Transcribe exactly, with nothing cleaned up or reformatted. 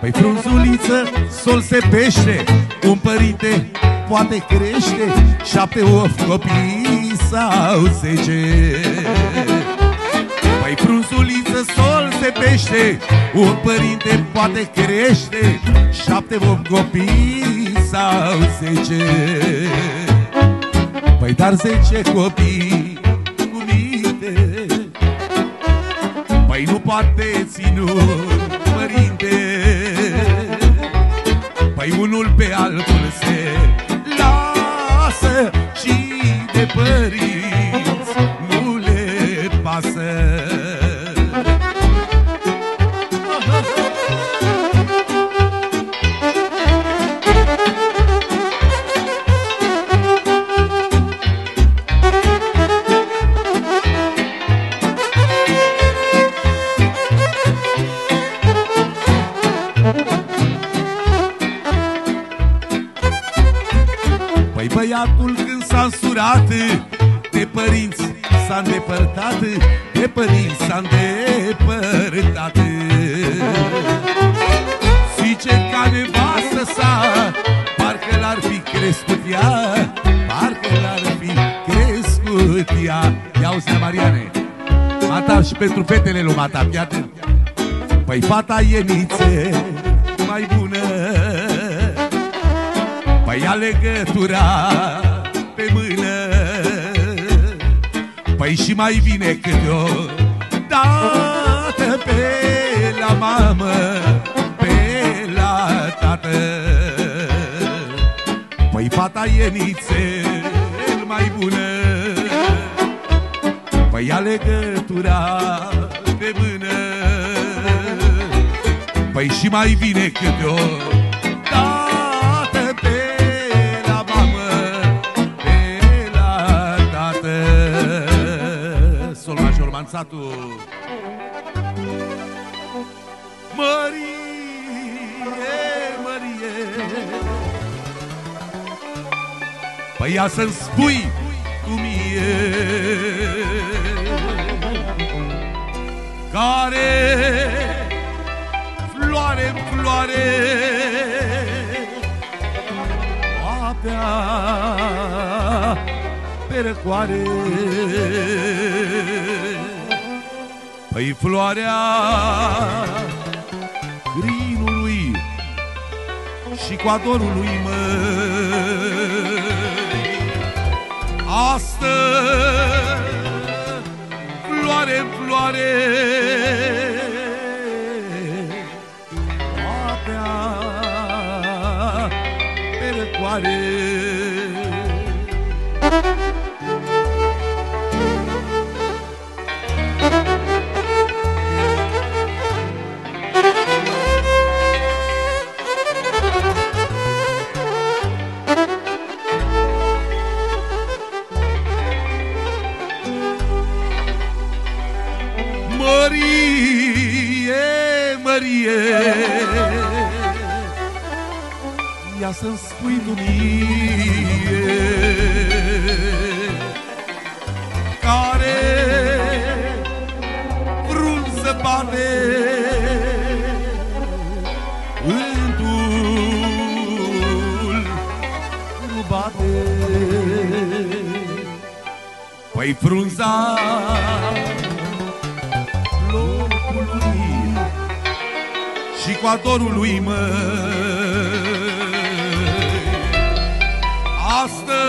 Păi frunzuliță, sol se pește, un părinte poate crește șapte, opt copii sau zece. Păi frunzuliță, sol se pește, un părinte poate crește șapte, opt copii sau zece. Păi dar zece copii cu minte, păi nu poate ținut părinte. Păi unul pe altul se lasă și de părinți nu le pasă. Băiatul când s-a însurat de părinți s-a îndepărtat, de părinți s-a îndepărtat. Zice ca nevastă sa, parcă l-ar fi crescut ea, parcă l-ar fi crescut ea. Ia uzi, Mariane, mata și pentru fetele lui mata, piată. Păi fata e nițe mai bună, păi ia legătura pe mână, păi și mai vine câte o dată pe la mamă, pe la tată. Păi fata e nițel mai bună, păi ia legătura pe mână, păi și mai vine câte o romanțatul. Mărie, Mărie, păi ia să-mi spui cum e, care floare-n floare apea pe răcoare. Păi floarea crinului și coadorului, măi, astăzi floare-n floare apea pe răcoare. Mărie, Mărie, ia să-mi spui tu mie, care frunză bate vântul nu bate. Păi frunza și coadorului, măi, astăzi